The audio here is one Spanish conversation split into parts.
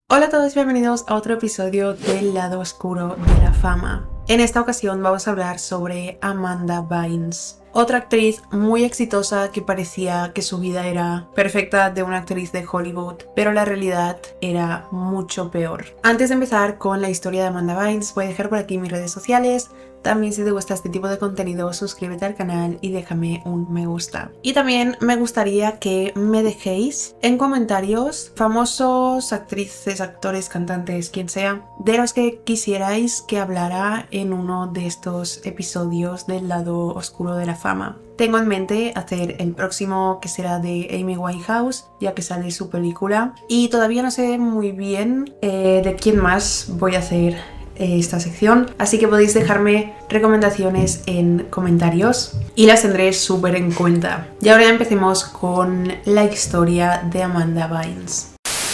Hola a todos, bienvenidos a otro episodio del lado oscuro de la fama. En esta ocasión vamos a hablar sobre Amanda Bynes, otra actriz muy exitosa que parecía que su vida era perfecta de una actriz de Hollywood, pero la realidad era mucho peor. Antes de empezar con la historia de Amanda Bynes, voy a dejar por aquí mis redes sociales. También si te gusta este tipo de contenido, suscríbete al canal y déjame un me gusta. Y también me gustaría que me dejéis en comentarios famosos, actrices, actores, cantantes, quien sea, de los que quisierais que hablara en uno de estos episodios del lado oscuro de la fama. Tengo en mente hacer el próximo, que será de Amy Winehouse, ya que sale su película. Y todavía no sé muy bien de quién más voy a hacer esta sección, así que podéis dejarme recomendaciones en comentarios y las tendré súper en cuenta. Y ahora empecemos con la historia de Amanda Bynes.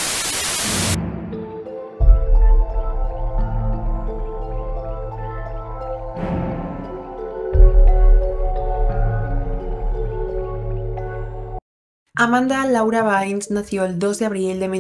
Amanda Laura Bynes nació el 2 de abril de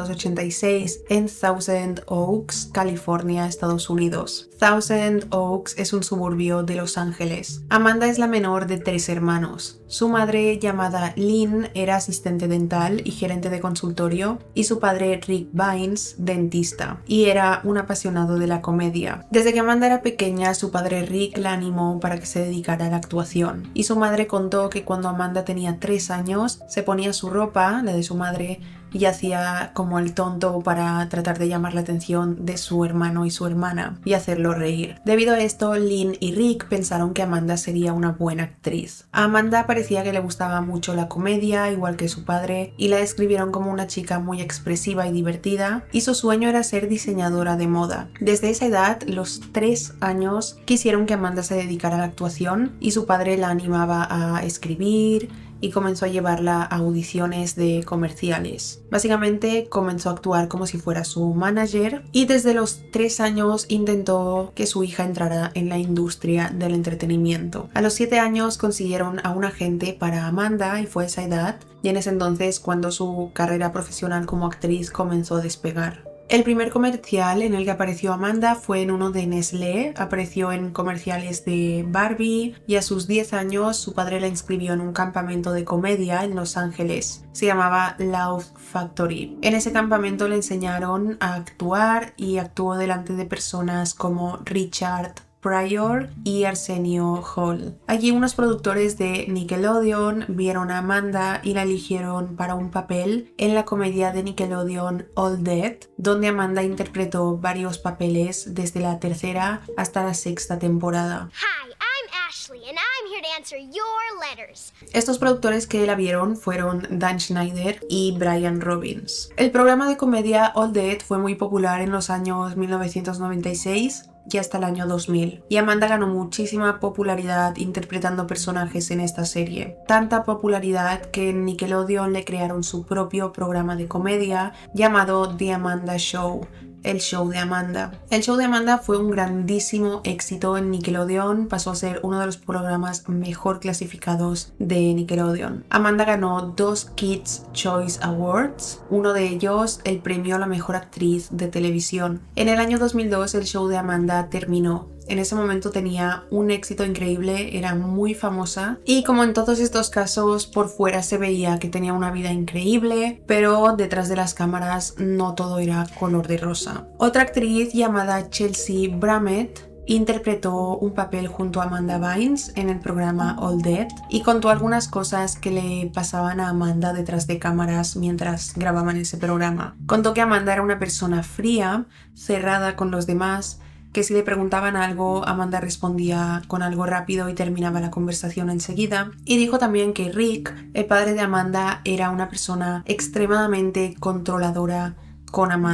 1986 en Thousand Oaks, California, Estados Unidos. Thousand Oaks es un suburbio de Los Ángeles. Amanda es la menor de 3 hermanos. Su madre, llamada Lynn, era asistente dental y gerente de consultorio, y su padre, Rick Bynes, dentista, y era un apasionado de la comedia. Desde que Amanda era pequeña, su padre Rick la animó para que se dedicara a la actuación, y su madre contó que cuando Amanda tenía 3 años, se ponía su ropa, la de su madre, y hacía como el tonto para tratar de llamar la atención de su hermano y su hermana y hacerlo reír. Debido a esto, Lynn y Rick pensaron que Amanda sería una buena actriz. A Amanda parecía que le gustaba mucho la comedia, igual que su padre, y la describieron como una chica muy expresiva y divertida, y su sueño era ser diseñadora de moda. Desde esa edad, los 3 años, quisieron que Amanda se dedicara a la actuación, y su padre la animaba a escribir y comenzó a llevarla a audiciones de comerciales. Básicamente comenzó a actuar como si fuera su manager, y desde los 3 años intentó que su hija entrara en la industria del entretenimiento. A los 7 años consiguieron a un agente para Amanda, y fue esa edad, y en ese entonces cuando su carrera profesional como actriz comenzó a despegar. El primer comercial en el que apareció Amanda fue en uno de Nestlé. Apareció en comerciales de Barbie, y a sus 10 años su padre la inscribió en un campamento de comedia en Los Ángeles. Se llamaba Laugh Factory. En ese campamento le enseñaron a actuar, y actuó delante de personas como Richard Pryor y Arsenio Hall. Allí unos productores de Nickelodeon vieron a Amanda y la eligieron para un papel en la comedia de Nickelodeon All Dead, donde Amanda interpretó varios papeles desde la 3ª hasta la 6ª temporada. Hi, I'm Ashley and I'm here to answer your letters. Estos productores que la vieron fueron Dan Schneider y Brian Robbins. El programa de comedia All Dead fue muy popular en los años 1996 y hasta el año 2000, y Amanda ganó muchísima popularidad interpretando personajes en esta serie. Tanta popularidad que en Nickelodeon le crearon su propio programa de comedia llamado The Amanda Show, el show de Amanda. El show de Amanda fue un grandísimo éxito en Nickelodeon, pasó a ser uno de los programas mejor clasificados de Nickelodeon. Amanda ganó 2 Kids Choice Awards, uno de ellos el premio a la mejor actriz de televisión. En el año 2002 el show de Amanda terminó. En ese momento tenía un éxito increíble, era muy famosa, y como en todos estos casos, por fuera se veía que tenía una vida increíble, pero detrás de las cámaras no todo era color de rosa. Otra actriz llamada Chelsea Brammett interpretó un papel junto a Amanda Bynes en el programa All Dead y contó algunas cosas que le pasaban a Amanda detrás de cámaras mientras grababan ese programa. Contó que Amanda era una persona fría, cerrada con los demás, que si le preguntaban algo, Amanda respondía con algo rápido y terminaba la conversación enseguida. Y dijo también que Rick, el padre de Amanda, era una persona extremadamente controladora con Amanda.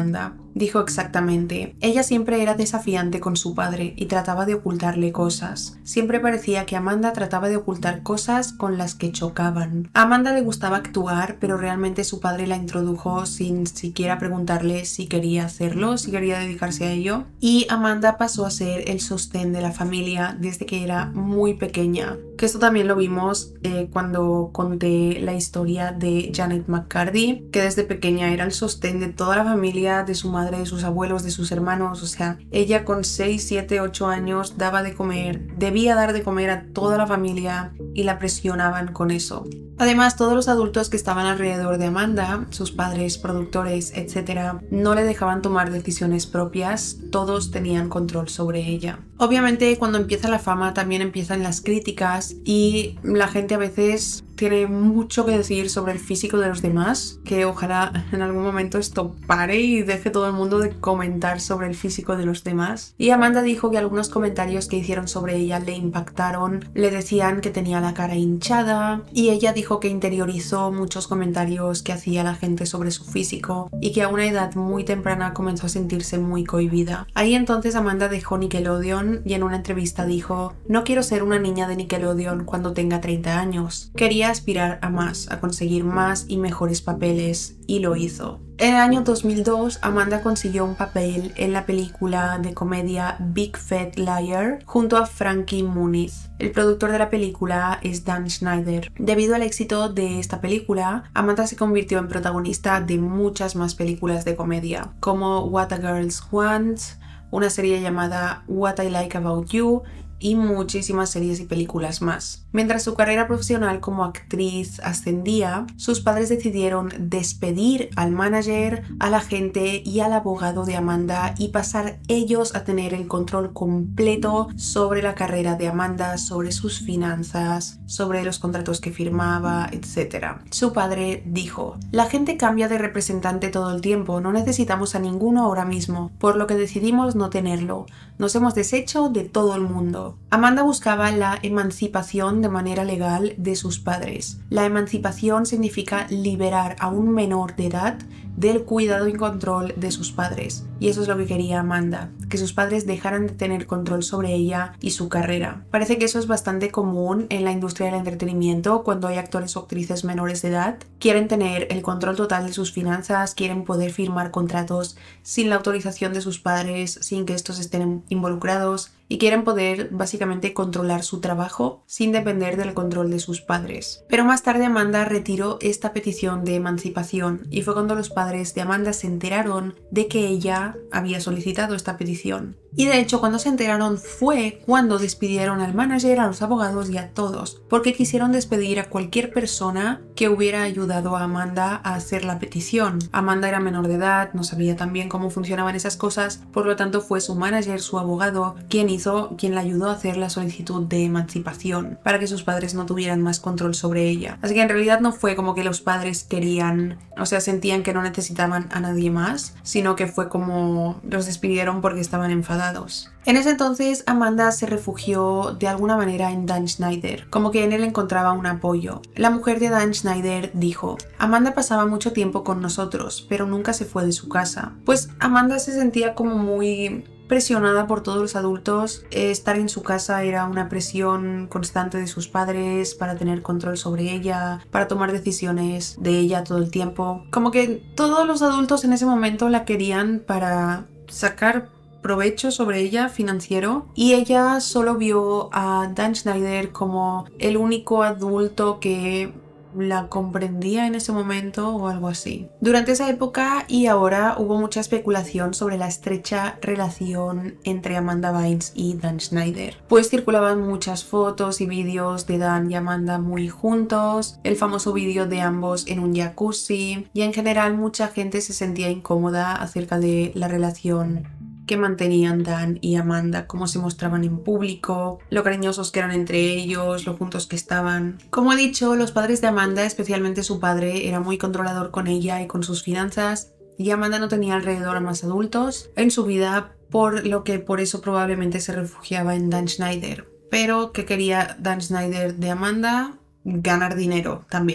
Dijo exactamente: ella siempre era desafiante con su padre y trataba de ocultarle cosas. Siempre parecía que Amanda trataba de ocultar cosas con las que chocaban. A Amanda le gustaba actuar, pero realmente su padre la introdujo sin siquiera preguntarle si quería hacerlo, si quería dedicarse a ello. Y Amanda pasó a ser el sostén de la familia desde que era muy pequeña. Que esto también lo vimos cuando conté la historia de Janet McCarthy, que desde pequeña era el sostén de toda la familia, de su madre, de sus abuelos, de sus hermanos. O sea, ella con 6, 7, 8 años daba de comer, debía dar de comer a toda la familia y la presionaban con eso. Además, todos los adultos que estaban alrededor de Amanda, sus padres, productores, etc., no le dejaban tomar decisiones propias, todos tenían control sobre ella. Obviamente, cuando empieza la fama también empiezan las críticas y la gente a veces tiene mucho que decir sobre el físico de los demás, que ojalá en algún momento esto pare y deje todo el mundo de comentar sobre el físico de los demás. Y Amanda dijo que algunos comentarios que hicieron sobre ella le impactaron, le decían que tenía la cara hinchada y ella dijo que interiorizó muchos comentarios que hacía la gente sobre su físico y que a una edad muy temprana comenzó a sentirse muy cohibida. Ahí entonces Amanda dejó Nickelodeon y en una entrevista dijo: no quiero ser una niña de Nickelodeon cuando tenga 30 años. Quería aspirar a más, a conseguir más y mejores papeles, y lo hizo. En el año 2002, Amanda consiguió un papel en la película de comedia Big Fat Liar junto a Frankie Muniz. El productor de la película es Dan Schneider. Debido al éxito de esta película, Amanda se convirtió en protagonista de muchas más películas de comedia, como What a Girl Wants, una serie llamada What I Like About You y muchísimas series y películas más. Mientras su carrera profesional como actriz ascendía, sus padres decidieron despedir al manager, al agente y al abogado de Amanda y pasar ellos a tener el control completo sobre la carrera de Amanda, sobre sus finanzas, sobre los contratos que firmaba, etc. Su padre dijo: la gente cambia de representante todo el tiempo, no necesitamos a ninguno ahora mismo, por lo que decidimos no tenerlo. Nos hemos deshecho de todo el mundo. Amanda buscaba la emancipación de manera legal de sus padres. La emancipación significa liberar a un menor de edad del cuidado y control de sus padres. Y eso es lo que quería Amanda, que sus padres dejaran de tener control sobre ella y su carrera. Parece que eso es bastante común en la industria del entretenimiento cuando hay actores o actrices menores de edad. Quieren tener el control total de sus finanzas, quieren poder firmar contratos sin la autorización de sus padres, sin que estos estén involucrados, y quieren poder básicamente controlar su trabajo sin depender del control de sus padres. Pero más tarde Amanda retiró esta petición de emancipación y fue cuando los padres de Amanda se enteraron de que ella había solicitado esta petición. Y de hecho, cuando se enteraron fue cuando despidieron al manager, a los abogados y a todos, porque quisieron despedir a cualquier persona que hubiera ayudado a Amanda a hacer la petición. Amanda era menor de edad, no sabía tan bien cómo funcionaban esas cosas, por lo tanto fue su manager, su abogado, quien la ayudó a hacer la solicitud de emancipación, para que sus padres no tuvieran más control sobre ella. Así que en realidad no fue como que los padres querían, o sea, sentían que no necesitaban a nadie más, sino que fue como los despidieron porque estaban enfadados. En ese entonces Amanda se refugió de alguna manera en Dan Schneider, como que en él encontraba un apoyo. La mujer de Dan Schneider dijo: Amanda pasaba mucho tiempo con nosotros, pero nunca se fue de su casa. Pues Amanda se sentía como muy presionada por todos los adultos. Estar en su casa era una presión constante de sus padres para tener control sobre ella, para tomar decisiones de ella todo el tiempo. Como que todos los adultos en ese momento la querían para sacar provecho sobre ella financiero, y ella solo vio a Dan Schneider como el único adulto que la comprendía en ese momento o algo así. Durante esa época y ahora hubo mucha especulación sobre la estrecha relación entre Amanda Bynes y Dan Schneider. Pues circulaban muchas fotos y vídeos de Dan y Amanda muy juntos, el famoso vídeo de ambos en un jacuzzi, y en general mucha gente se sentía incómoda acerca de la relación que mantenían Dan y Amanda, cómo se mostraban en público, lo cariñosos que eran entre ellos, lo juntos que estaban. Como he dicho, los padres de Amanda, especialmente su padre, era muy controlador con ella y con sus finanzas, y Amanda no tenía alrededor a más adultos en su vida, por lo que por eso probablemente se refugiaba en Dan Schneider. Pero ¿qué quería Dan Schneider de Amanda? Ganar dinero también.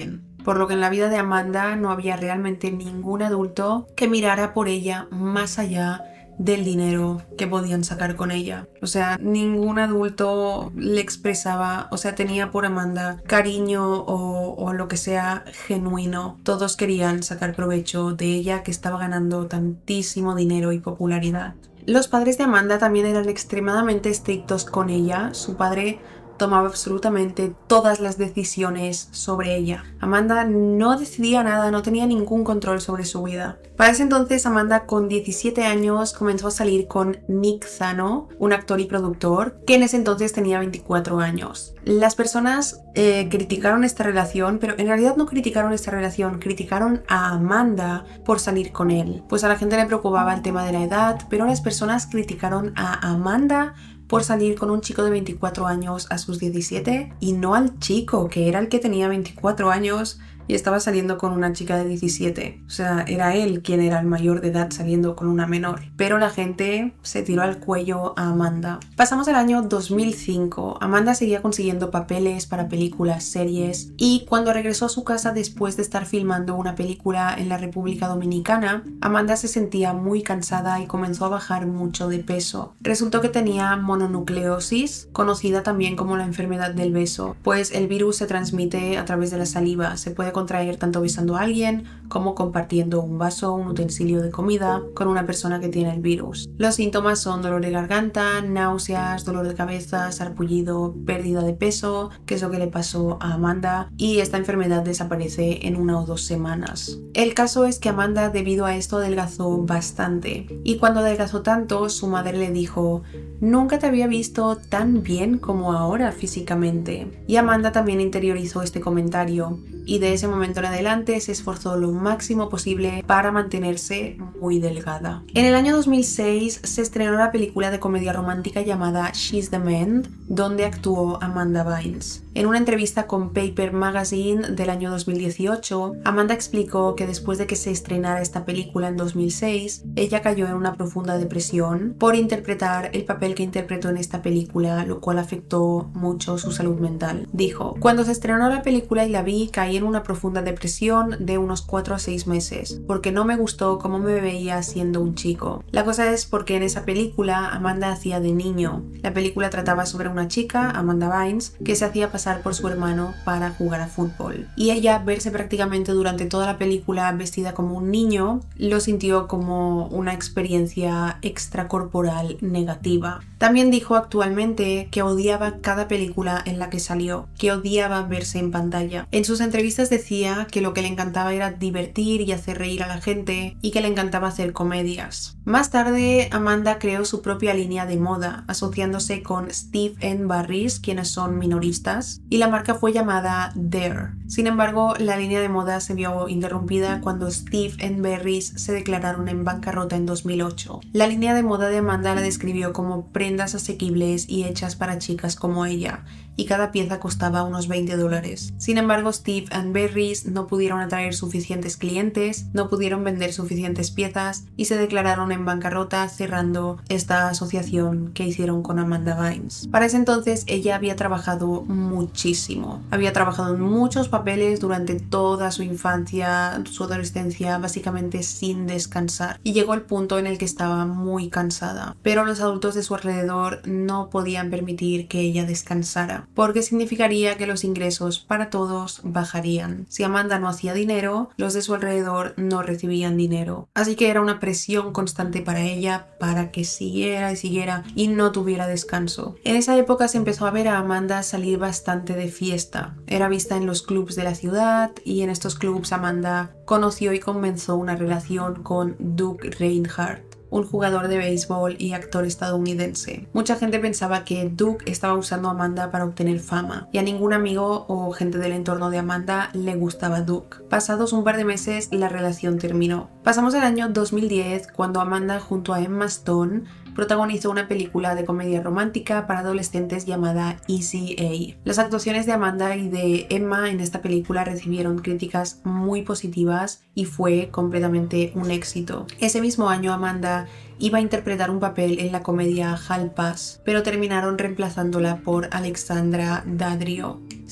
por lo que en la vida de Amanda no había realmente ningún adulto que mirara por ella más allá del dinero que podían sacar con ella. O sea, ningún adulto le expresaba, o sea, tenía por Amanda cariño o lo que sea genuino. Todos querían sacar provecho de ella, que estaba ganando tantísimo dinero y popularidad. Los padres de Amanda también eran extremadamente estrictos con ella. Su padre tomaba absolutamente todas las decisiones sobre ella. Amanda no decidía nada, no tenía ningún control sobre su vida. Para ese entonces, Amanda, con 17 años, comenzó a salir con Nick Zano, un actor y productor, que en ese entonces tenía 24 años. Las personas criticaron esta relación, pero en realidad no criticaron esta relación, criticaron a Amanda por salir con él. Pues a la gente le preocupaba el tema de la edad, pero las personas criticaron a Amanda por salir con un chico de 24 años a sus 17 y no al chico, que era el que tenía 24 años y estaba saliendo con una chica de 17. O sea, era él quien era el mayor de edad saliendo con una menor. Pero la gente se tiró al cuello a Amanda. Pasamos al año 2005. Amanda seguía consiguiendo papeles para películas, series, y cuando regresó a su casa después de estar filmando una película en la República Dominicana, Amanda se sentía muy cansada y comenzó a bajar mucho de peso. Resultó que tenía mononucleosis, conocida también como la enfermedad del beso, pues el virus se transmite a través de la saliva. Se puede contraer tanto besando a alguien como compartiendo un vaso, un utensilio de comida con una persona que tiene el virus. Los síntomas son dolor de garganta, náuseas, dolor de cabeza, sarpullido, pérdida de peso, que es lo que le pasó a Amanda, y esta enfermedad desaparece en 1 o 2 semanas. El caso es que Amanda, debido a esto, adelgazó bastante, y cuando adelgazó tanto, su madre le dijo: "Nunca te había visto tan bien como ahora físicamente". Y Amanda también interiorizó este comentario, y de ese momento en adelante se esforzó lo máximo posible para mantenerse muy delgada. En el año 2006 se estrenó la película de comedia romántica llamada She's the Man, donde actuó Amanda Bynes. En una entrevista con Paper Magazine del año 2018, Amanda explicó que después de que se estrenara esta película en 2006, ella cayó en una profunda depresión por interpretar el papel que interpretó en esta película, lo cual afectó mucho su salud mental. Dijo: "Cuando se estrenó la película y la vi, caí en una profunda depresión de unos 4 a 6 meses, porque no me gustó cómo me veía siendo un chico". La cosa es porque en esa película Amanda hacía de niño. La película trataba sobre una chica, Amanda Bynes, que se hacía pasar por su hermano para jugar a fútbol. Y ella, verse prácticamente durante toda la película vestida como un niño, lo sintió como una experiencia extracorporal negativa. También dijo actualmente que odiaba cada película en la que salió, que odiaba verse en pantalla. En sus entrevistas decía que lo que le encantaba era divertir y hacer reír a la gente, y que le encantaba hacer comedias. Más tarde, Amanda creó su propia línea de moda, asociándose con Steve & Barry's, quienes son minoristas, y la marca fue llamada Dare. Sin embargo, la línea de moda se vio interrumpida cuando Steve & Barry's se declararon en bancarrota en 2008. La línea de moda de Amanda la describió como prendas asequibles y hechas para chicas como ella, y cada pieza costaba unos $20. Sin embargo, Steve & Barry's no pudieron atraer suficientes clientes, no pudieron vender suficientes piezas y se declararon en bancarrota, cerrando esta asociación que hicieron con Amanda Bynes. Para ese entonces ella había trabajado muchísimo, había trabajado en muchos papeles durante toda su infancia, su adolescencia, básicamente sin descansar, y llegó el punto en el que estaba muy cansada, pero los adultos de su alrededor no podían permitir que ella descansara, porque significaría que los ingresos para todos bajarían. Si Amanda no hacía dinero, los de su alrededor no recibían dinero. Así que era una presión constante para ella para que siguiera y siguiera y no tuviera descanso. En esa época se empezó a ver a Amanda salir bastante de fiesta. Era vista en los clubs de la ciudad, y en estos clubs Amanda conoció y comenzó una relación con Doug Reinhardt, un jugador de béisbol y actor estadounidense. Mucha gente pensaba que Doug estaba usando a Amanda para obtener fama, y a ningún amigo o gente del entorno de Amanda le gustaba Doug. Pasados un par de meses, la relación terminó. Pasamos al año 2010, cuando Amanda, junto a Emma Stone, protagonizó una película de comedia romántica para adolescentes llamada Easy A. Las actuaciones de Amanda y de Emma en esta película recibieron críticas muy positivas y fue completamente un éxito. Ese mismo año Amanda iba a interpretar un papel en la comedia Hall Pass, pero terminaron reemplazándola por Alexandra Daddario.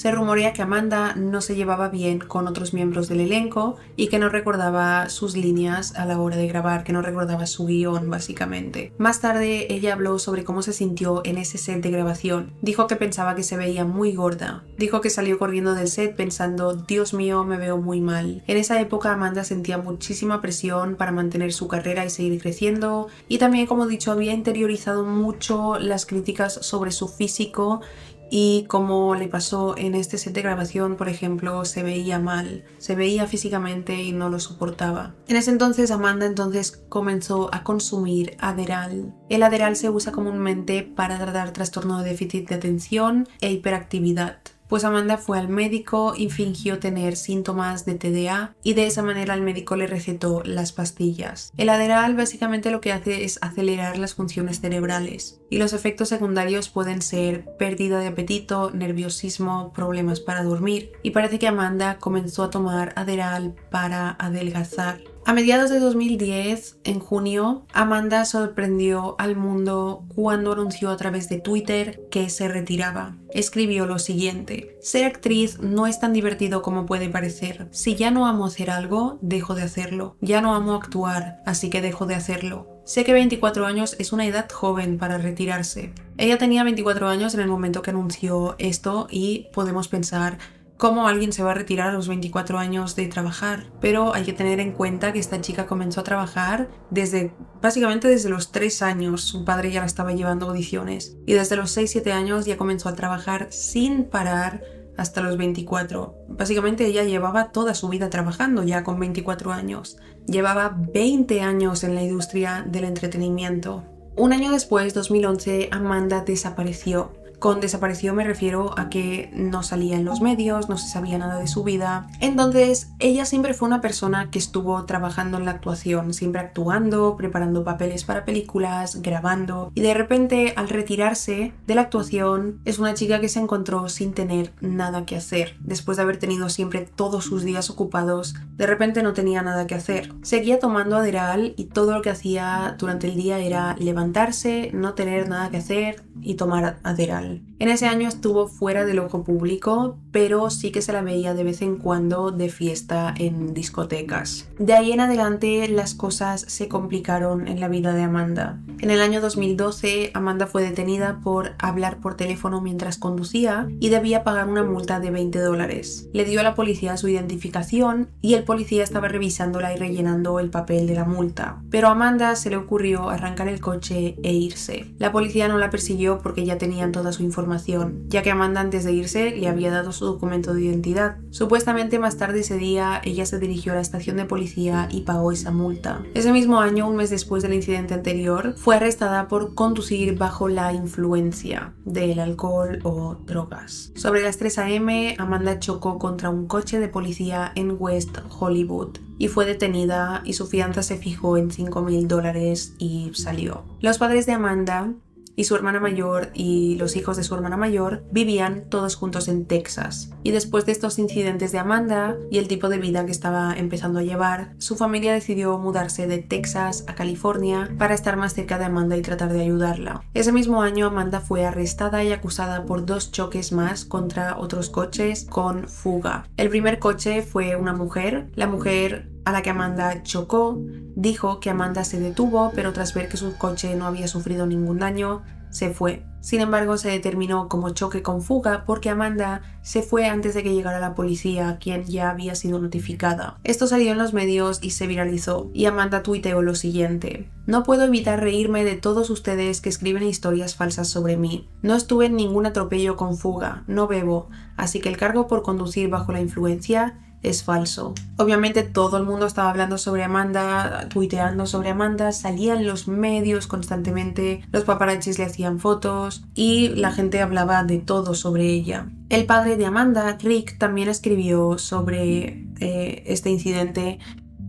Se rumorea que Amanda no se llevaba bien con otros miembros del elenco y que no recordaba sus líneas a la hora de grabar, que no recordaba su guión básicamente. Más tarde ella habló sobre cómo se sintió en ese set de grabación. Dijo que pensaba que se veía muy gorda. Dijo que salió corriendo del set pensando, Dios mío, me veo muy mal. En esa época Amanda sentía muchísima presión para mantener su carrera y seguir creciendo, y también, como he dicho, había interiorizado mucho las críticas sobre su físico. Y como le pasó en este set de grabación, por ejemplo, se veía mal, se veía físicamente y no lo soportaba. En ese entonces Amanda comenzó a consumir Adderall. El Adderall se usa comúnmente para tratar trastorno de déficit de atención e hiperactividad. Pues Amanda fue al médico y fingió tener síntomas de TDA y de esa manera el médico le recetó las pastillas. El Adderall básicamente lo que hace es acelerar las funciones cerebrales y los efectos secundarios pueden ser pérdida de apetito, nerviosismo, problemas para dormir, y parece que Amanda comenzó a tomar Adderall para adelgazar. A mediados de 2010, en junio, Amanda sorprendió al mundo cuando anunció a través de Twitter que se retiraba. Escribió lo siguiente: ser actriz no es tan divertido como puede parecer. Si ya no amo hacer algo, dejo de hacerlo. Ya no amo actuar, así que dejo de hacerlo. Sé que 24 años es una edad joven para retirarse. Ella tenía 24 años en el momento que anunció esto y podemos pensar, ¿cómo alguien se va a retirar a los 24 años de trabajar? Pero hay que tener en cuenta que esta chica comenzó a trabajar básicamente desde los 3 años. Su padre ya la estaba llevando a audiciones. Y desde los 6-7 años ya comenzó a trabajar sin parar hasta los 24. Básicamente ella llevaba toda su vida trabajando ya con 24 años. Llevaba 20 años en la industria del entretenimiento. Un año después, 2011, Amanda desapareció. Con desapareció me refiero a que no salía en los medios, no se sabía nada de su vida. Entonces, ella siempre fue una persona que estuvo trabajando en la actuación, siempre actuando, preparando papeles para películas, grabando. Y de repente, al retirarse de la actuación, es una chica que se encontró sin tener nada que hacer. Después de haber tenido siempre todos sus días ocupados, de repente no tenía nada que hacer. Seguía tomando Adderall y todo lo que hacía durante el día era levantarse, no tener nada que hacer y tomar Adderall. En ese año estuvo fuera del ojo público, pero sí que se la veía de vez en cuando de fiesta en discotecas. De ahí en adelante las cosas se complicaron en la vida de Amanda. En el año 2012, Amanda fue detenida por hablar por teléfono mientras conducía y debía pagar una multa de $20. Le dio a la policía su identificación y el policía estaba revisándola y rellenando el papel de la multa. Pero a Amanda se le ocurrió arrancar el coche e irse. La policía no la persiguió porque ya tenían toda su información, ya que Amanda antes de irse le había dado su documento de identidad. Supuestamente más tarde ese día ella se dirigió a la estación de policía y pagó esa multa. Ese mismo año, un mes después del incidente anterior, fue arrestada por conducir bajo la influencia del alcohol o drogas. Sobre las 3 a.m, Amanda chocó contra un coche de policía en West Hollywood y fue detenida y su fianza se fijó en $5,000 y salió. Los padres de Amanda y su hermana mayor y los hijos de su hermana mayor vivían todos juntos en Texas. Y después de estos incidentes de Amanda y el tipo de vida que estaba empezando a llevar, su familia decidió mudarse de Texas a California para estar más cerca de Amanda y tratar de ayudarla. Ese mismo año Amanda fue arrestada y acusada por 2 choques más contra otros coches con fuga. El primer coche fue una mujer. La mujer a la que Amanda chocó dijo que Amanda se detuvo, pero tras ver que su coche no había sufrido ningún daño, se fue. Sin embargo, se determinó como choque con fuga porque Amanda se fue antes de que llegara la policía, quien ya había sido notificada. Esto salió en los medios y se viralizó, y Amanda tuiteó lo siguiente: no puedo evitar reírme de todos ustedes que escriben historias falsas sobre mí. No estuve en ningún atropello con fuga, no bebo, así que el cargo por conducir bajo la influencia es falso. Obviamente todo el mundo estaba hablando sobre Amanda, tuiteando sobre Amanda, salían los medios constantemente, los paparazzis le hacían fotos y la gente hablaba de todo sobre ella. El padre de Amanda, Rick, también escribió sobre este incidente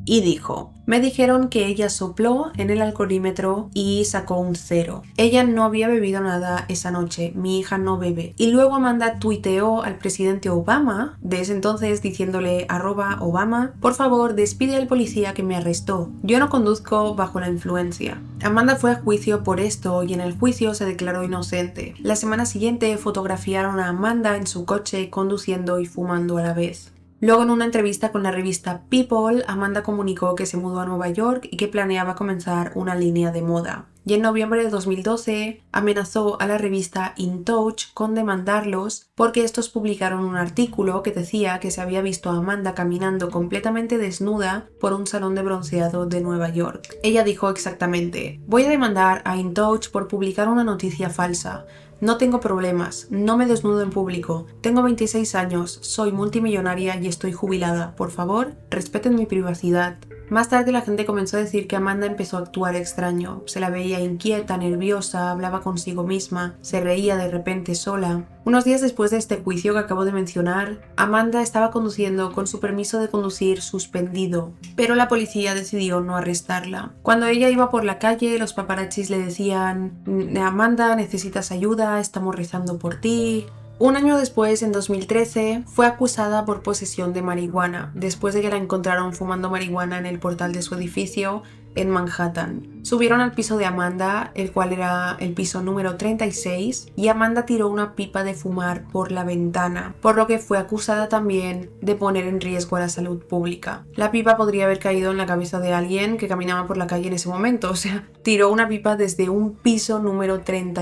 y dijo: me dijeron que ella sopló en el alcoholímetro y sacó un 0. Ella no había bebido nada esa noche, mi hija no bebe. Y luego Amanda tuiteó al presidente Obama de ese entonces diciéndole @Obama, por favor despide al policía que me arrestó. Yo no conduzco bajo la influencia. Amanda fue a juicio por esto y en el juicio se declaró inocente. La semana siguiente fotografiaron a Amanda en su coche conduciendo y fumando a la vez. Luego, en una entrevista con la revista People, Amanda comunicó que se mudó a Nueva York y que planeaba comenzar una línea de moda. Y en noviembre de 2012 amenazó a la revista In Touch con demandarlos porque estos publicaron un artículo que decía que se había visto a Amanda caminando completamente desnuda por un salón de bronceado de Nueva York. Ella dijo exactamente: voy a demandar a In Touch por publicar una noticia falsa. No tengo problemas, no me desnudo en público, tengo 26 años, soy multimillonaria y estoy jubilada. Por favor, respeten mi privacidad. Más tarde la gente comenzó a decir que Amanda empezó a actuar extraño. Se la veía inquieta, nerviosa, hablaba consigo misma, se reía de repente sola. Unos días después de este juicio que acabo de mencionar, Amanda estaba conduciendo con su permiso de conducir suspendido, pero la policía decidió no arrestarla. Cuando ella iba por la calle, los paparazzis le decían: Amanda, necesitas ayuda, estamos rezando por ti. Un año después, en 2013, fue acusada por posesión de marihuana, después de que la encontraron fumando marihuana en el portal de su edificio en Manhattan. Subieron al piso de Amanda, el cual era el piso número 36, y Amanda tiró una pipa de fumar por la ventana, por lo que fue acusada también de poner en riesgo a la salud pública. La pipa podría haber caído en la cabeza de alguien que caminaba por la calle en ese momento, o sea, tiró una pipa desde un piso número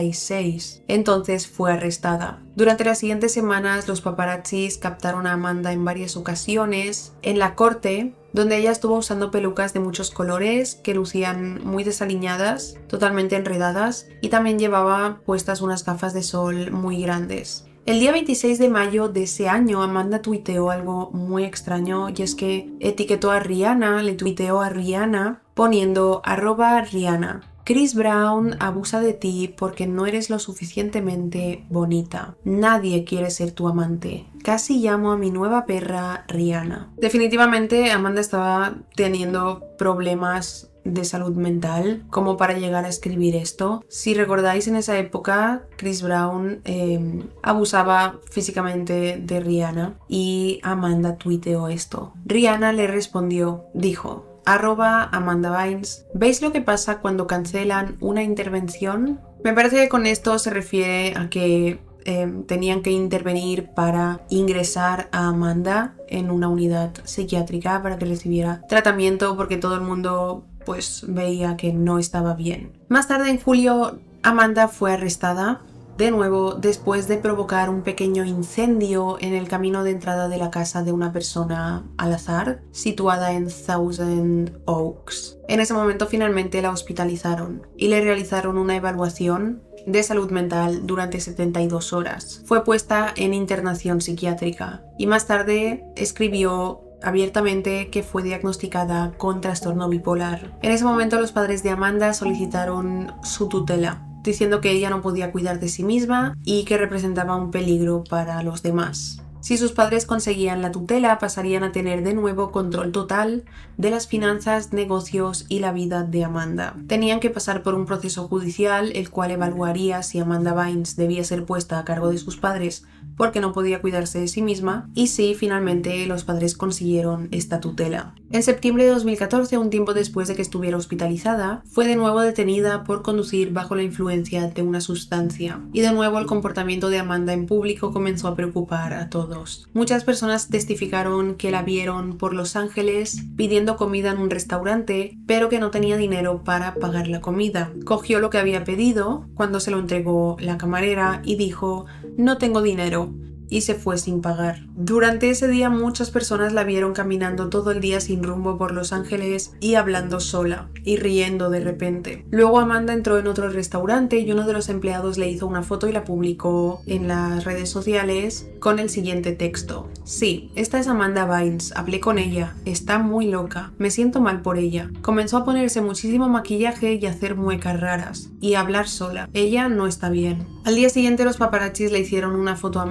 36. Entonces fue arrestada. Durante las siguientes semanas, los paparazzis captaron a Amanda en varias ocasiones en la corte, donde ella estuvo usando pelucas de muchos colores que lucían muy desaliñadas, totalmente enredadas, y también llevaba puestas unas gafas de sol muy grandes. El día 26 de mayo de ese año, Amanda tuiteó algo muy extraño, y es que etiquetó a Rihanna, le tuiteó a Rihanna poniendo @Rihanna. Chris Brown abusa de ti porque no eres lo suficientemente bonita. Nadie quiere ser tu amante. Casi llamo a mi nueva perra Rihanna. Definitivamente Amanda estaba teniendo problemas de salud mental como para llegar a escribir esto. Si recordáis, en esa época Chris Brown abusaba físicamente de Rihanna y Amanda tuiteó esto. Rihanna le respondió, dijo: @Amanda Bynes. ¿Veis lo que pasa cuando cancelan una intervención? Me parece que con esto se refiere a que tenían que intervenir para ingresar a Amanda en una unidad psiquiátrica para que recibiera tratamiento, porque todo el mundo pues veía que no estaba bien. Más tarde, en julio, Amanda fue arrestada de nuevo después de provocar un pequeño incendio en el camino de entrada de la casa de una persona al azar situada en Thousand Oaks. En ese momento finalmente la hospitalizaron y le realizaron una evaluación de salud mental durante 72 horas. Fue puesta en internación psiquiátrica y más tarde escribió abiertamente que fue diagnosticada con trastorno bipolar. En ese momento los padres de Amanda solicitaron su tutela, diciendo que ella no podía cuidar de sí misma y que representaba un peligro para los demás. Si sus padres conseguían la tutela, pasarían a tener de nuevo control total de las finanzas, negocios y la vida de Amanda. Tenían que pasar por un proceso judicial, el cual evaluaría si Amanda Bynes debía ser puesta a cargo de sus padres porque no podía cuidarse de sí misma, y si finalmente los padres consiguieron esta tutela. En septiembre de 2014, un tiempo después de que estuviera hospitalizada, fue de nuevo detenida por conducir bajo la influencia de una sustancia. Y de nuevo el comportamiento de Amanda en público comenzó a preocupar a todos. Muchas personas testificaron que la vieron por Los Ángeles pidiendo comida en un restaurante, pero que no tenía dinero para pagar la comida. Cogió lo que había pedido cuando se lo entregó la camarera y dijo: "No tengo dinero", y se fue sin pagar. Durante ese día muchas personas la vieron caminando todo el día sin rumbo por Los Ángeles y hablando sola y riendo de repente. Luego Amanda entró en otro restaurante y uno de los empleados le hizo una foto y la publicó en las redes sociales con el siguiente texto: "Sí, esta es Amanda Bynes, hablé con ella, está muy loca, me siento mal por ella. Comenzó a ponerse muchísimo maquillaje y a hacer muecas raras y a hablar sola. Ella no está bien". Al día siguiente los paparazzis le hicieron una foto a Amanda, la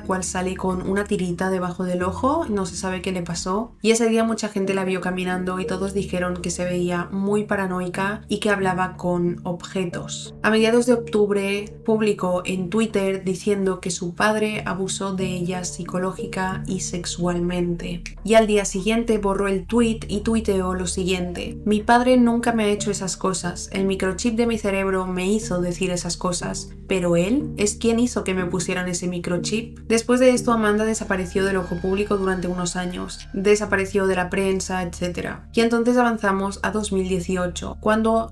cual sale con una tirita debajo del ojo, no se sabe qué le pasó, y ese día mucha gente la vio caminando y todos dijeron que se veía muy paranoica y que hablaba con objetos. A mediados de octubre publicó en Twitter diciendo que su padre abusó de ella psicológica y sexualmente. Y al día siguiente borró el tweet y tuiteó lo siguiente: mi padre nunca me ha hecho esas cosas, el microchip de mi cerebro me hizo decir esas cosas, pero él es quien hizo que me pusieran ese microchip. Después de esto, Amanda desapareció del ojo público durante unos años, desapareció de la prensa, etc. Y entonces avanzamos a 2018, cuando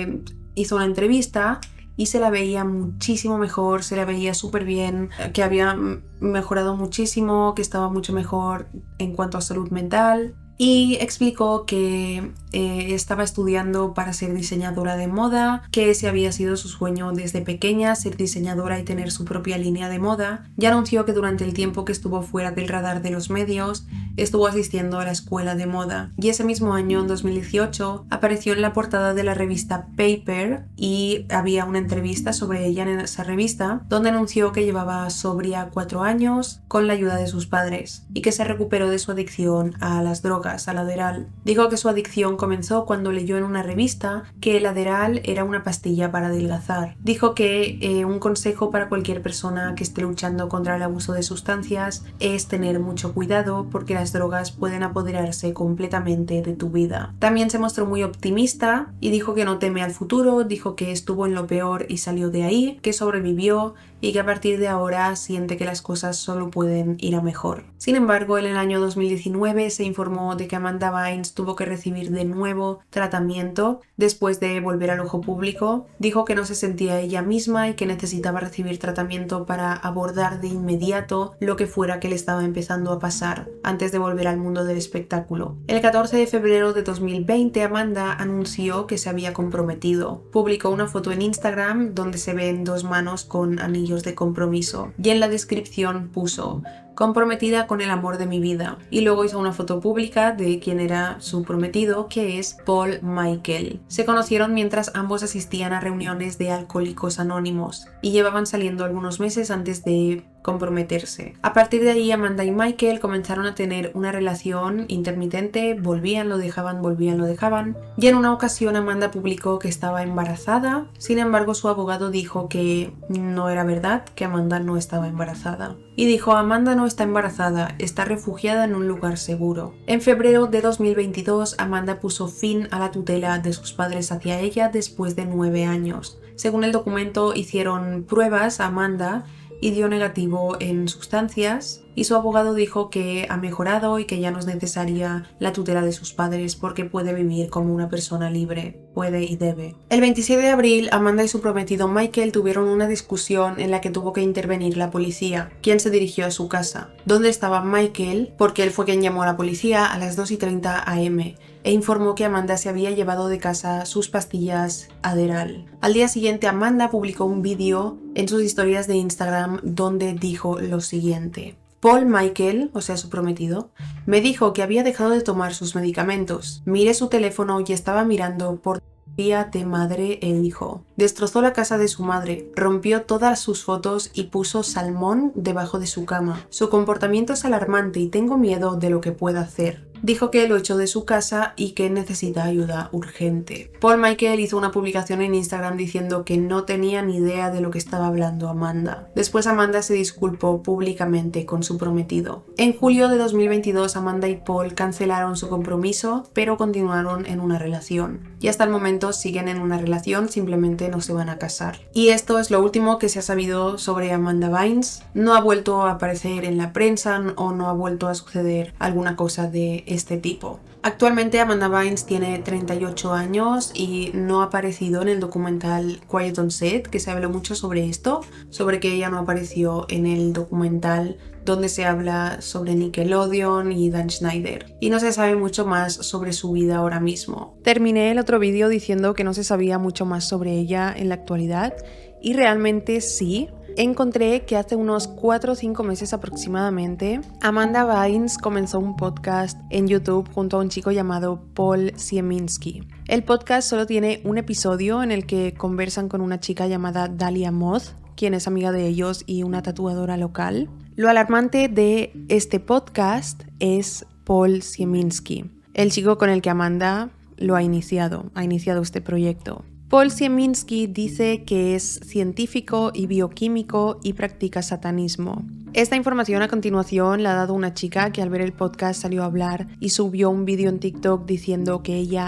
hizo una entrevista y se la veía muchísimo mejor, se la veía súper bien, que había mejorado muchísimo, que estaba mucho mejor en cuanto a salud mental. Y explicó que estaba estudiando para ser diseñadora de moda, que ese había sido su sueño desde pequeña, ser diseñadora y tener su propia línea de moda. Y anunció que durante el tiempo que estuvo fuera del radar de los medios, estuvo asistiendo a la escuela de moda. Y ese mismo año, en 2018, apareció en la portada de la revista Paper y había una entrevista sobre ella en esa revista, donde anunció que llevaba sobria 4 años con la ayuda de sus padres y que se recuperó de su adicción a las drogas, al Adderall. Dijo que su adicción comenzó cuando leyó en una revista que el Adderall era una pastilla para adelgazar. Dijo que un consejo para cualquier persona que esté luchando contra el abuso de sustancias es tener mucho cuidado porque las drogas pueden apoderarse completamente de tu vida. También se mostró muy optimista y dijo que no teme al futuro, dijo que estuvo en lo peor y salió de ahí, que sobrevivió y que a partir de ahora siente que las cosas solo pueden ir a mejor. Sin embargo, en el año 2019 se informó de que Amanda Bynes tuvo que recibir de nuevo tratamiento después de volver al ojo público. Dijo que no se sentía ella misma y que necesitaba recibir tratamiento para abordar de inmediato lo que fuera que le estaba empezando a pasar antes de volver al mundo del espectáculo. El 14 de febrero de 2020, Amanda anunció que se había comprometido. Publicó una foto en Instagram donde se ven 2 manos con anillos de compromiso y en la descripción puso: comprometida con el amor de mi vida. Y luego hizo una foto pública de quien era su prometido, que es Paul Michael. Se conocieron mientras ambos asistían a reuniones de Alcohólicos Anónimos y llevaban saliendo algunos meses antes de comprometerse. A partir de ahí, Amanda y Michael comenzaron a tener una relación intermitente, volvían, lo dejaban, volvían, lo dejaban, y en una ocasión Amanda publicó que estaba embarazada. Sin embargo, su abogado dijo que no era verdad, que Amanda no estaba embarazada. Y dijo: Amanda no está embarazada, está refugiada en un lugar seguro. En febrero de 2022, Amanda puso fin a la tutela de sus padres hacia ella después de 9 años. Según el documento, hicieron pruebas a Amanda y dio negativo en sustancias, y su abogado dijo que ha mejorado y que ya no es necesaria la tutela de sus padres porque puede vivir como una persona libre, puede y debe. El 27 de abril, Amanda y su prometido Michael tuvieron una discusión en la que tuvo que intervenir la policía, quien se dirigió a su casa, donde estaba Michael, porque él fue quien llamó a la policía a las 2:30 am e informó que Amanda se había llevado de casa sus pastillas Adderall. Al día siguiente, Amanda publicó un vídeo en sus historias de Instagram donde dijo lo siguiente: Paul Michael, o sea su prometido, me dijo que había dejado de tomar sus medicamentos. Miré su teléfono y estaba mirando pornografía de madre e hijo. Destrozó la casa de su madre, rompió todas sus fotos y puso salmón debajo de su cama. Su comportamiento es alarmante y tengo miedo de lo que pueda hacer. Dijo que lo echó de su casa y que necesita ayuda urgente. Paul Michael hizo una publicación en Instagram diciendo que no tenía ni idea de lo que estaba hablando Amanda. Después Amanda se disculpó públicamente con su prometido. En julio de 2022, Amanda y Paul cancelaron su compromiso, pero continuaron en una relación. Y hasta el momento siguen en una relación, simplemente no se van a casar. Y esto es lo último que se ha sabido sobre Amanda Bynes. No ha vuelto a aparecer en la prensa o no ha vuelto a suceder alguna cosa de este tipo. Actualmente Amanda Bynes tiene 38 años y no ha aparecido en el documental Quiet on Set, que se habló mucho sobre esto, sobre que ella no apareció en el documental donde se habla sobre Nickelodeon y Dan Schneider. Y no se sabe mucho más sobre su vida ahora mismo. Terminé el otro vídeo diciendo que no se sabía mucho más sobre ella en la actualidad y realmente sí. Encontré que hace unos 4 o 5 meses aproximadamente, Amanda Bynes comenzó un podcast en YouTube junto a un chico llamado Paul Sieminski. El podcast solo tiene un episodio en el que conversan con una chica llamada Dalia Moth, quien es amiga de ellos y una tatuadora local. Lo alarmante de este podcast es Paul Siemiński, el chico con el que Amanda lo ha iniciado este proyecto. Paul Siemiński dice que es científico y bioquímico y practica satanismo. Esta información a continuación la ha dado una chica que al ver el podcast salió a hablar y subió un vídeo en TikTok diciendo que ella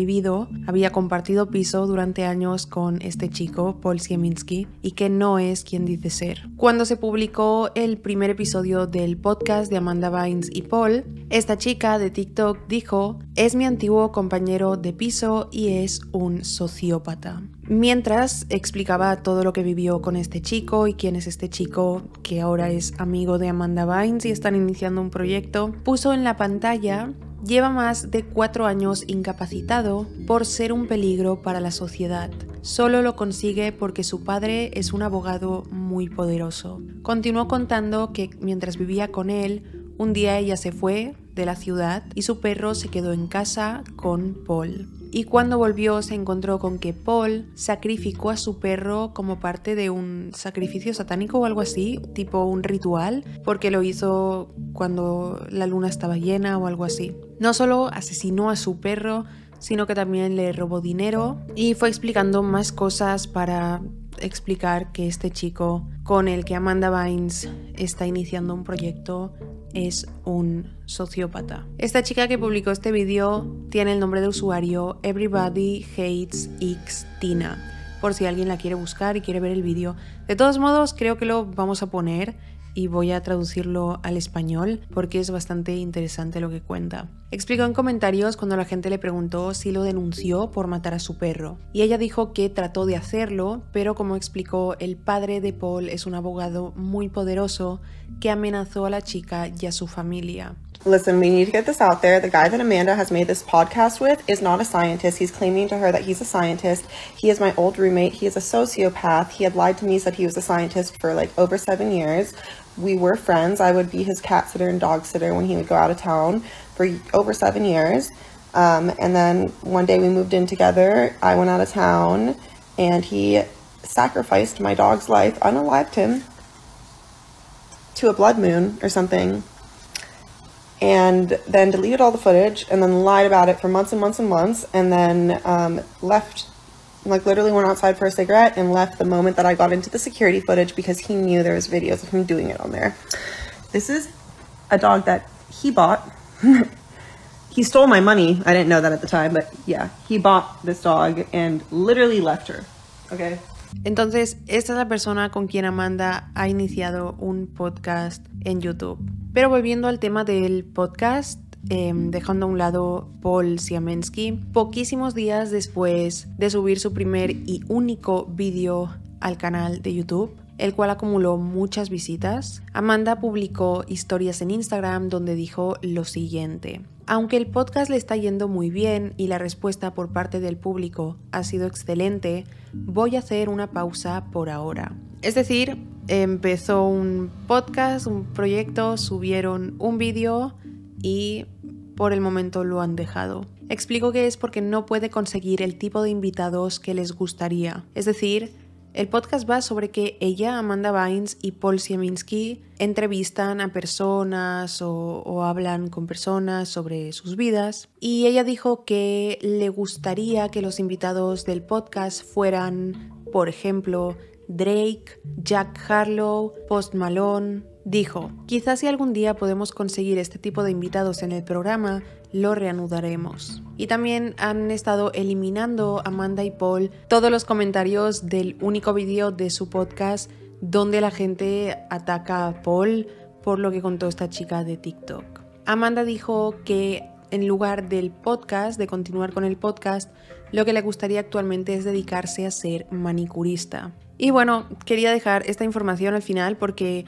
había compartido piso durante años con este chico, Paul Siemiński, y que no es quien dice ser. Cuando se publicó el primer episodio del podcast de Amanda Bynes y Paul, esta chica de TikTok dijo: "Es mi antiguo compañero de piso y es un sociópata". Mientras explicaba todo lo que vivió con este chico y quién es este chico que ahora es amigo de Amanda Bynes y están iniciando un proyecto, puso en la pantalla: "Lleva más de 4 años incapacitado por ser un peligro para la sociedad. Solo lo consigue porque su padre es un abogado muy poderoso". Continuó contando que mientras vivía con él, un día ella se fue de la ciudad y su perro se quedó en casa con Paul. Y cuando volvió se encontró con que Paul sacrificó a su perro como parte de un sacrificio satánico o algo así, tipo un ritual, porque lo hizo cuando la luna estaba llena o algo así. No solo asesinó a su perro, sino que también le robó dinero y fue explicando más cosas para explicar que este chico con el que Amanda Bynes está iniciando un proyecto es un sociópata. Esta chica que publicó este vídeo tiene el nombre de usuario Everybody Hates X Tina, por si alguien la quiere buscar y quiere ver el vídeo. De todos modos, creo que lo vamos a poner y voy a traducirlo al español porque es bastante interesante lo que cuenta. Explicó en comentarios cuando la gente le preguntó si lo denunció por matar a su perro, y ella dijo que trató de hacerlo, pero como explicó, el padre de Paul es un abogado muy poderoso que amenazó a la chica y a su familia. Listen, we need to get this out there. The guy that Amanda has made this podcast with is not a scientist. He's claiming to her that he's a scientist. He is my old roommate. He is a sociopath. He had lied to me, said he was a scientist for like over 7 years. We were friends. I would be his cat sitter and dog sitter when he would go out of town for over 7 years. And then one day we moved in together. I went out of town and he sacrificed my dog's life, unalived him to a blood moon or something. And then deleted all the footage and then lied about it for months and months and months, and then left, like literally went outside for a cigarette and left the moment that I got into the security footage because he knew there was videos of him doing it on there. This is a dog that he bought. He stole my money. I didn't know that at the time, but yeah, he bought this dog and literally left her. Okay. Entonces, esta es la persona con quien Amanda ha iniciado un podcast en YouTube. Pero volviendo al tema del podcast, dejando a un lado Paul Siemiński, poquísimos días después de subir su primer y único vídeo al canal de YouTube, el cual acumuló muchas visitas, Amanda publicó historias en Instagram donde dijo lo siguiente: "Aunque el podcast le está yendo muy bien y la respuesta por parte del público ha sido excelente, voy a hacer una pausa por ahora". Es decir, empezó un podcast, un proyecto, subieron un vídeo y por el momento lo han dejado. Explicó que es porque no puede conseguir el tipo de invitados que les gustaría. Es decir, el podcast va sobre que ella, Amanda Bynes y Paul Siemiński entrevistan a personas o hablan con personas sobre sus vidas, y ella dijo que le gustaría que los invitados del podcast fueran, por ejemplo, Drake, Jack Harlow, Post Malone. Dijo: "Quizás si algún día podemos conseguir este tipo de invitados en el programa, lo reanudaremos". Y también han estado eliminando Amanda y Paul todos los comentarios del único vídeo de su podcast donde la gente ataca a Paul por lo que contó esta chica de TikTok. Amanda dijo que en lugar del podcast, de continuar con el podcast, lo que le gustaría actualmente es dedicarse a ser manicurista. Y bueno, quería dejar esta información al final porque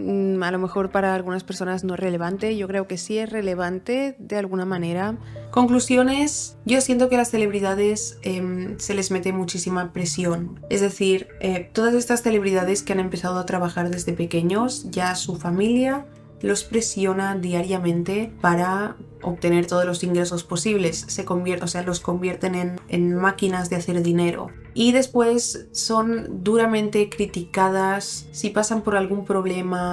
a lo mejor para algunas personas no es relevante. Yo creo que sí es relevante de alguna manera. Conclusiones: yo siento que a las celebridades se les mete muchísima presión. Es decir, todas estas celebridades que han empezado a trabajar desde pequeños, ya su familia los presiona diariamente para obtener todos los ingresos posibles. Los convierten en máquinas de hacer dinero. Y después son duramente criticadas si pasan por algún problema,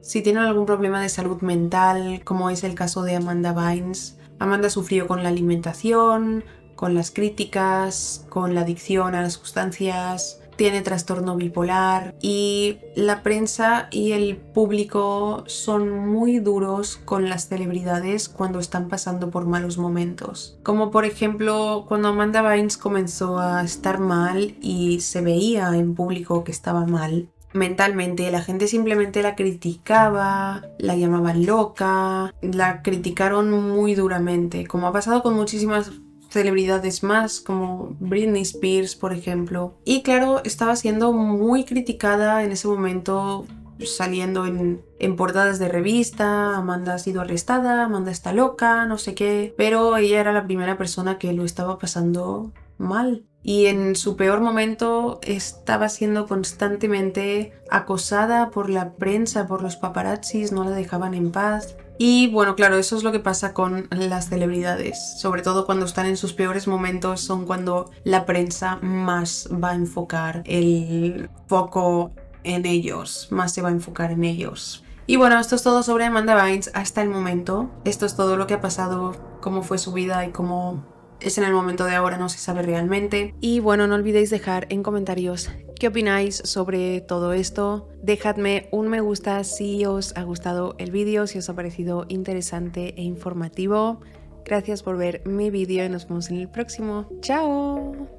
si tienen algún problema de salud mental, como es el caso de Amanda Bynes. Amanda sufrió con la alimentación, con las críticas, con la adicción a las sustancias, tiene trastorno bipolar y la prensa y el público son muy duros con las celebridades cuando están pasando por malos momentos. Como por ejemplo cuando Amanda Bynes comenzó a estar mal y se veía en público que estaba mal mentalmente, la gente simplemente la criticaba, la llamaban loca, la criticaron muy duramente, como ha pasado con muchísimas celebridades más, como Britney Spears, por ejemplo. Y claro, estaba siendo muy criticada en ese momento, saliendo en portadas de revista. Amanda ha sido arrestada, Amanda está loca, no sé qué. Pero ella era la primera persona que lo estaba pasando mal. Y en su peor momento estaba siendo constantemente acosada por la prensa, por los paparazzis, no la dejaban en paz. Y bueno, claro, eso es lo que pasa con las celebridades. Sobre todo cuando están en sus peores momentos son cuando la prensa más va a enfocar el foco en ellos, más se va a enfocar en ellos. Y bueno, esto es todo sobre Amanda Bynes hasta el momento. Esto es todo lo que ha pasado, cómo fue su vida y cómo es en el momento de ahora, no se sabe realmente. Y bueno, no olvidéis dejar en comentarios qué opináis sobre todo esto. Dejadme un me gusta si os ha gustado el vídeo, si os ha parecido interesante e informativo. Gracias por ver mi vídeo y nos vemos en el próximo. ¡Chao!